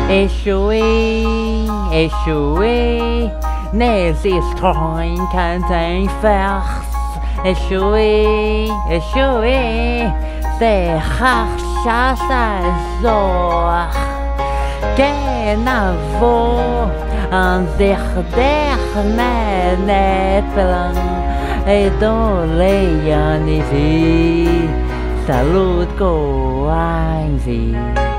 Échoué, échoué, nes is trying contain farce. Échoué, échoué, c'est chasse à zor. Kenavo, un net plan, et dans les ici, salut go,